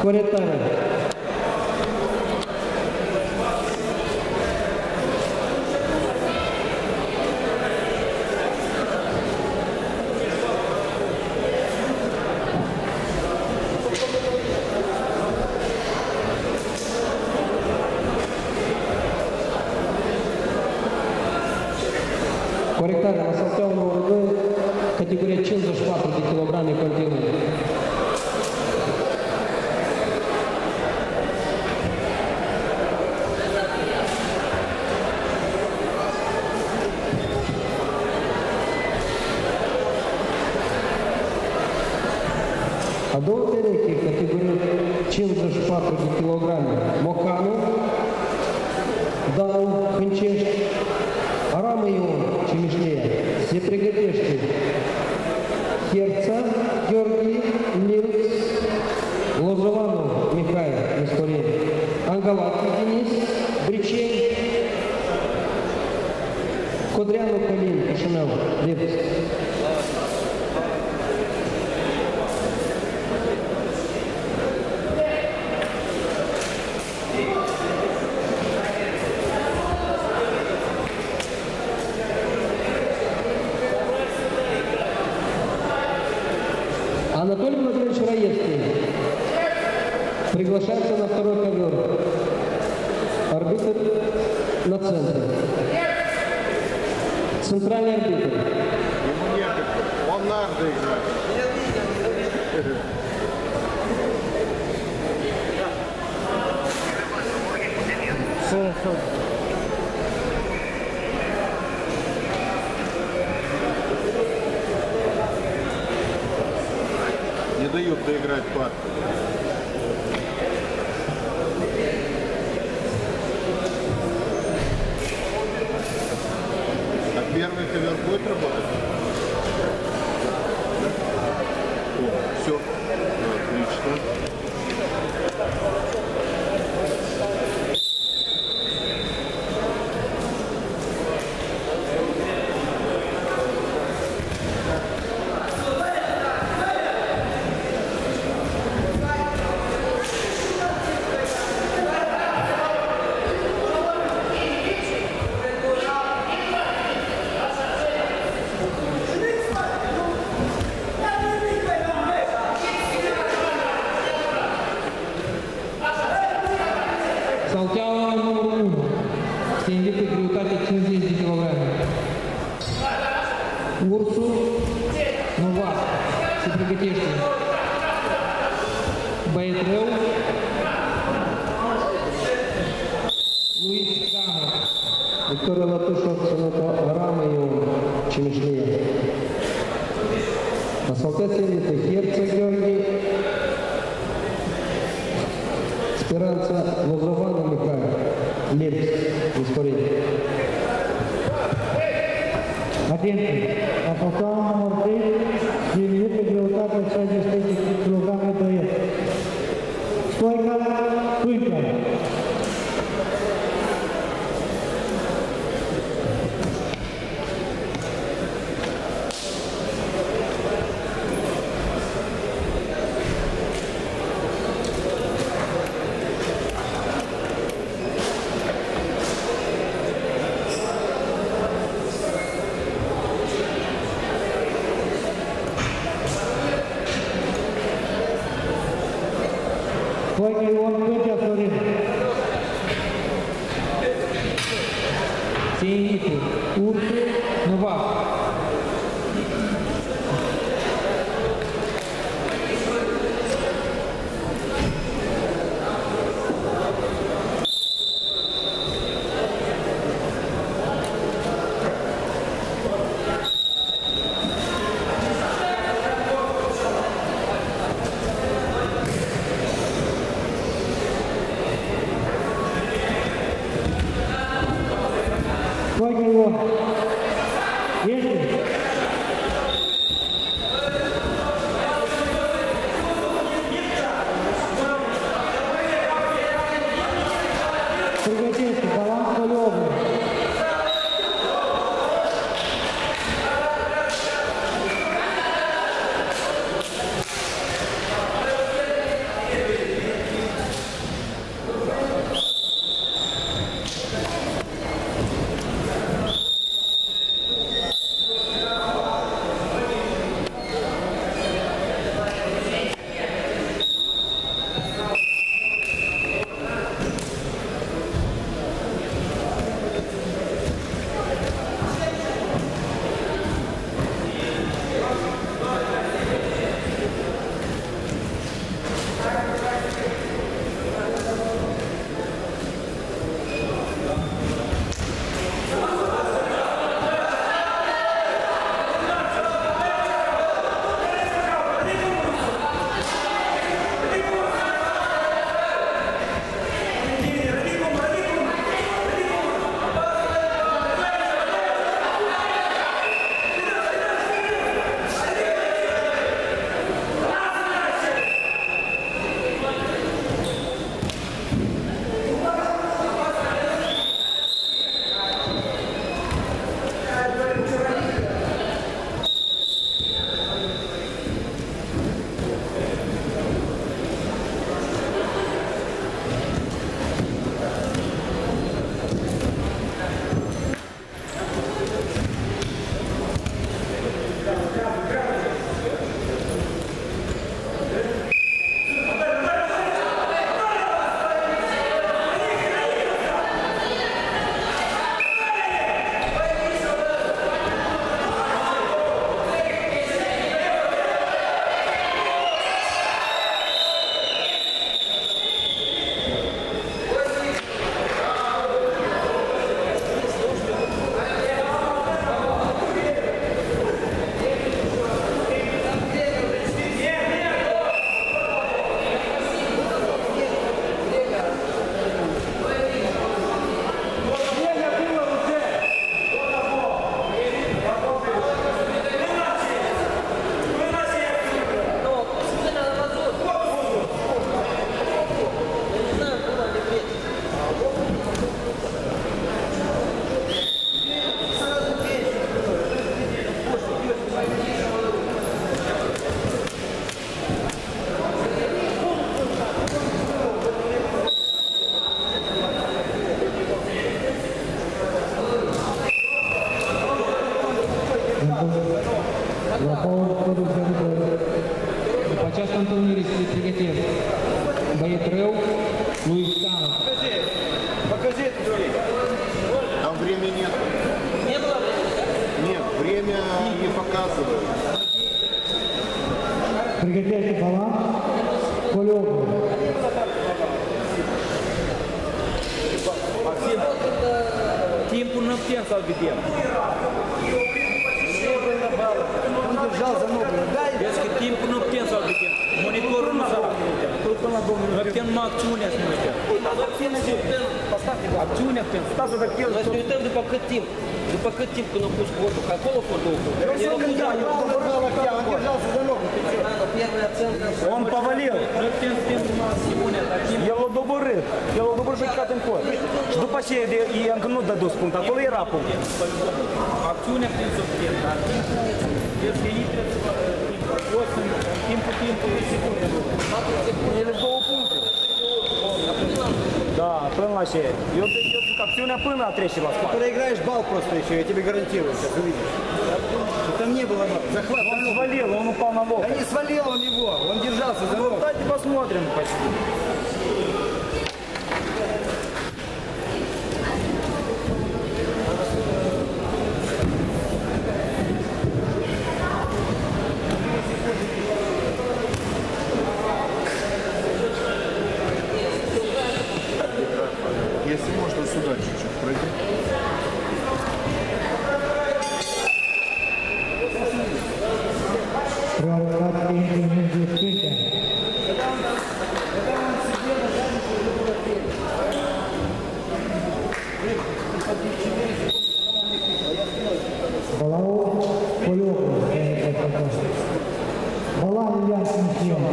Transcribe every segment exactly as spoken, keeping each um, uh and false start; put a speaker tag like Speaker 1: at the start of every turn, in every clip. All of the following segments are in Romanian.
Speaker 1: Corectare. Corectare la salteaua numărul doi, categoria cincizeci și patru de kilograme continuă. A doua pereche, categoria cincizeci și patru de kilograme, Mocanu, Dan Hâncești, Aramă Ion, Cimișlia, se pregătește Herța, Gheorghe, Nilț, Lozovanov, Mihai, Năstorin, Angalatchi, Denis, Briceni, Codreanu, Călin, Chișinău, Lipsk. Анатолий Владимирович Раевский приглашается на второй ковер. Арбитр на центре. Центральный арбитр.
Speaker 2: Ему нет, он надо играть. Не дают доиграть партию. А первый ковер будет работать? О, все. Отлично.
Speaker 1: Salteaua numărul unu se invită greutate cincizeci de kilograme. Ursul Novak se pregătește. Băiet rău. Luis Cama. Victoria Lătușov, ținută Aramă Ion, Cimișlia. La saltea se invită Herța Gheorghe, Speranța Lozovanov Mihai, Lipsk, Năstorin.
Speaker 3: Atenție! La salteaua numărul trei se invită greutatea șaizeci și trei de kilograme băieți. Stoica Tuica. Stoica Ion Căcea Florin.
Speaker 1: Se invită Ursul Novak.
Speaker 3: Stoica Ion. Este. Pregătește, balans Coliovu.
Speaker 1: întâlnirii se pregătesc băiet rău, lui Stană.
Speaker 4: Покажи это, Юрий.
Speaker 2: Там времени нет.
Speaker 4: Не было?
Speaker 2: Нет, время не показывает.
Speaker 3: Приготовьте баланс. Полёгу.
Speaker 4: Максим, темпу на птенца ведем. Он держал за ногу. Детский темпу на птенца ведем. Монитору на западке. Птен мак чуня снимайте. Чуня птен. Стаса так делает.
Speaker 5: Mas eu tenho para que tempo? De para que tempo que não pus corpo? Какого фото?
Speaker 4: Он держался за ногу.
Speaker 5: Первая оценка.
Speaker 4: Он повалил. El o doborât. El o doborât pe cate în cor. Și după ce i-am că nu dădu punct, acolo era punct. Acțiunea prin subțin, dar este timpul, timpul, secunde. Ele două puncte. Да, până la ce? Eu zic acțiunea până a trece la spate.
Speaker 6: Проиграешь бал просто еще, я тебе гарантирую, сейчас увидишь. Там не было бал. Захват.
Speaker 4: Он свалил, он упал на лоб.
Speaker 6: Да не свалил он его, он держался за ногу.
Speaker 4: Давайте посмотрим почти.
Speaker 2: Если можно сюда чуть-чуть пройти.
Speaker 3: Провокации между спиками. Балау полёгу. Балан ясный съем.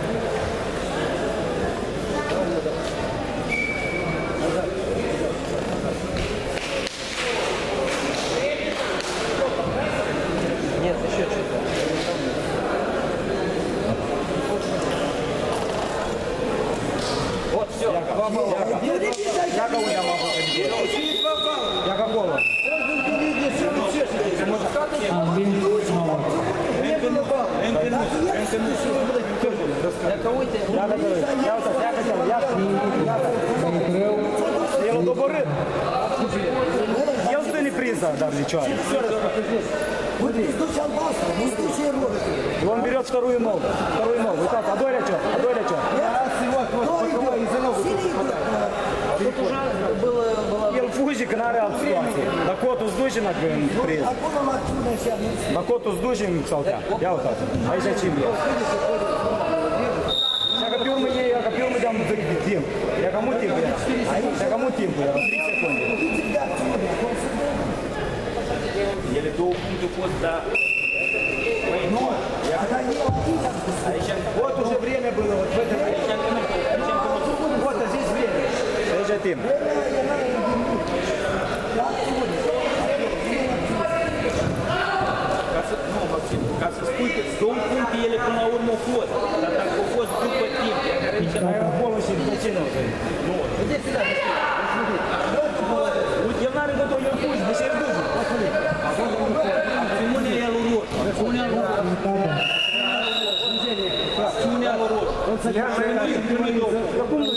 Speaker 5: Нет, еще что-то. Вот все.
Speaker 4: Я кого я могу победить? Я какого?
Speaker 5: Я кого-то.
Speaker 4: Я готовый. Я вот так, я хотел. Я
Speaker 1: Бăiet rău,
Speaker 4: El o doborât. El стыли приза, да, Вячуар. И он берет вторую ногу. Вторую ногу. Вот так, Адоля что? Адоля что?
Speaker 5: Было, было.
Speaker 4: El fuzika n-are altă situație. Dacă o tu zdujim, dacă priz. Dacă o tu zdujim, saltea. Ia uitați. Aici ce e. Și dacă pe urmă e, dacă pe urmă de-am timp. Ia ca mult timp era. Ia ca mult timp era. trei secunde. Ele două puncte au fost, dar...
Speaker 6: Вот уже время было, вот в этом. Вот, а здесь время.
Speaker 4: Aici e timp. Ca să, nu, Maxim, ca să spui că două puncte ele până la urmă au fost, dar dacă au fost după timp, care nici mai acolo și după ce nu? Nu. Uite, el n-are gător, el puși, de ce el duce? Acțiunea el uror. Acțiunea el uror. Acțiunea el uror. Acum nu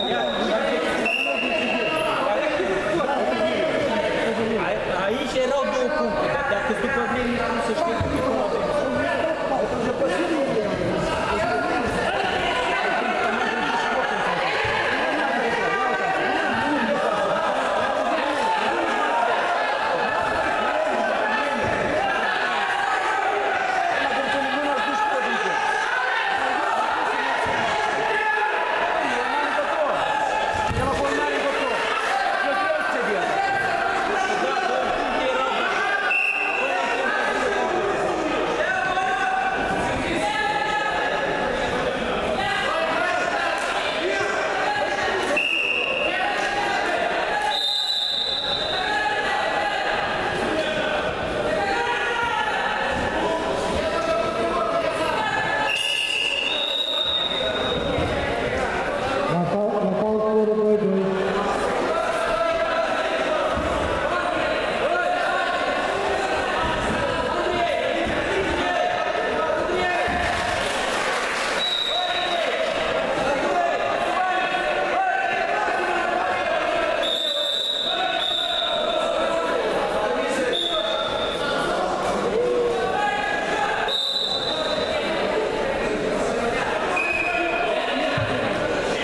Speaker 4: aici erau două puncte, dar dacă după vreme nu se știe că nu avem.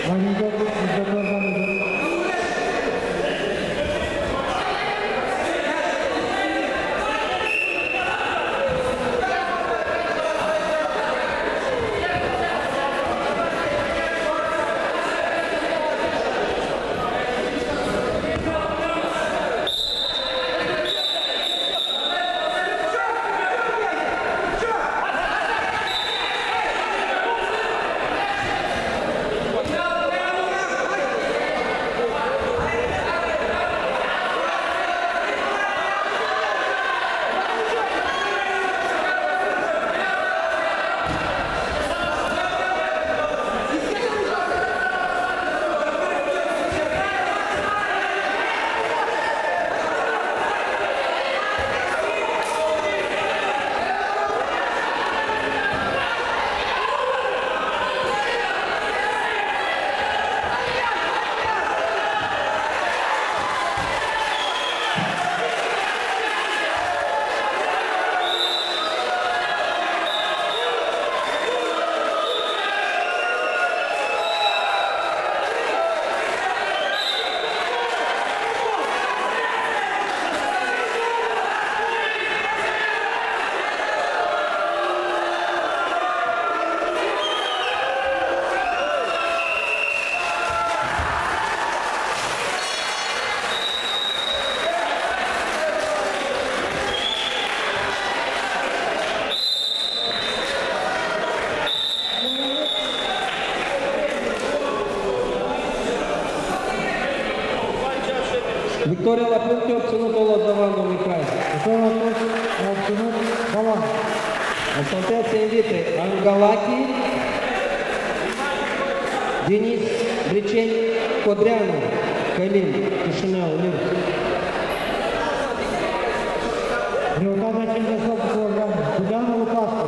Speaker 3: Владимир Владимирович.
Speaker 1: Victoria la puncte obținută Lozovanul Mihai.
Speaker 3: Victoria a obținut Galan.
Speaker 1: Asociația invită Angalati, Denis Briceni, Codreanu, Călin, Chișinău, Liv.
Speaker 3: Greutatea cincizeci și opt kilograme. Budeanu Lupascu.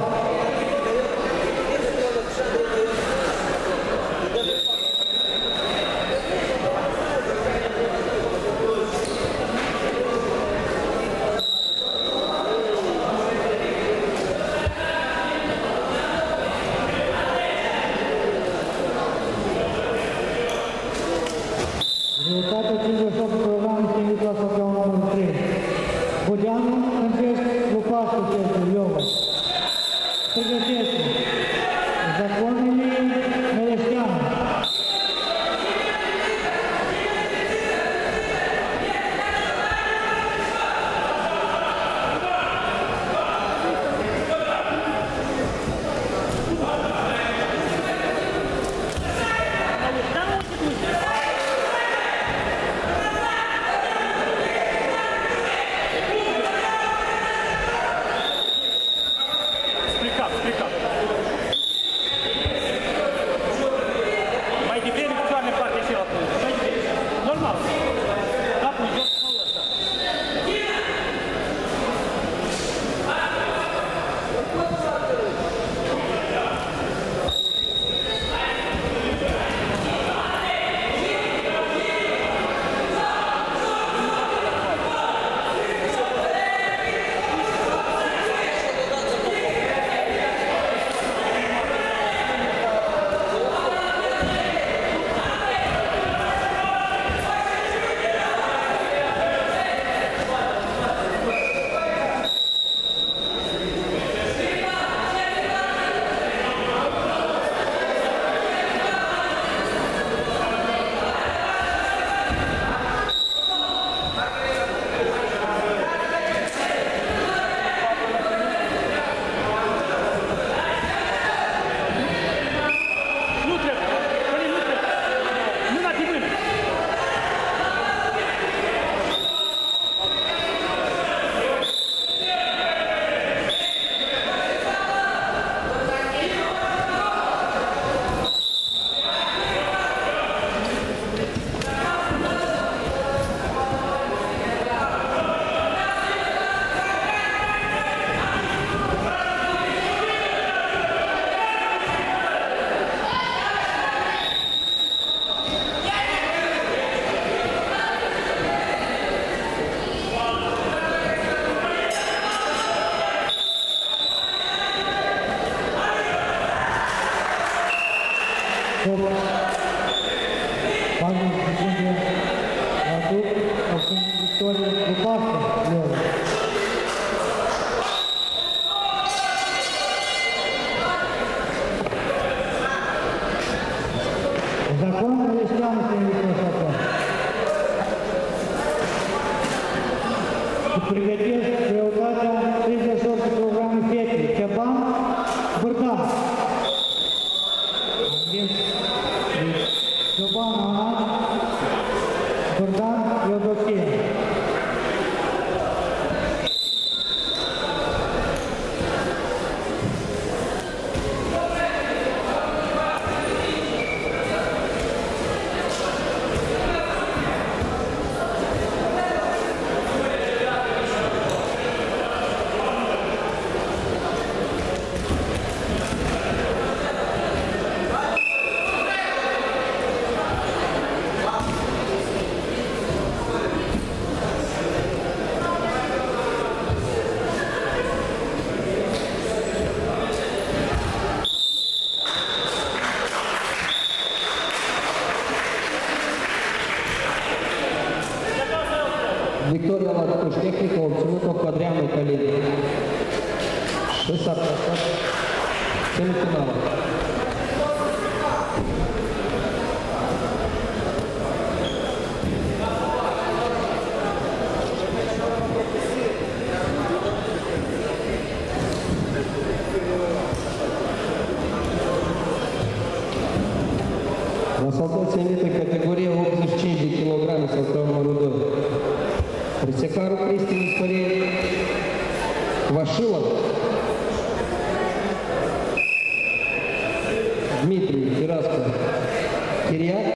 Speaker 3: Greutatea cincizeci și opt kilograme se invită la sopleul numărul trei. Budeanu, Francesc, Lupascu, Sergiu, Iova. Pregătesc. Zaconile, Melesteanu.
Speaker 4: Explicat, explicat. Mai devreme picioarele în partea cealaltă. Mai devreme. Normal. Capul jos, capul ăsta. Nu trebuie. Călin, nu trebuie. Mâna de mână.
Speaker 3: Stop. двадцать секунд. А тут Виктория Лупашко, Лёва. Закон христианства не красота. Пригодился результата тридцать шесть килограмм Петри. Чабан, Бурдан. Чабан, Анат, Бурдан, Йодосия.
Speaker 1: Victoria Latuș, tehnică obținută Codreanu Călin. șase patru, semifinală. La saltați elită categorie optzeci și cinci de kilograme, saltăm numărul doi. Присекару Кристи Испарей, Вашилов, Дмитрий Тираско, Кирьяк.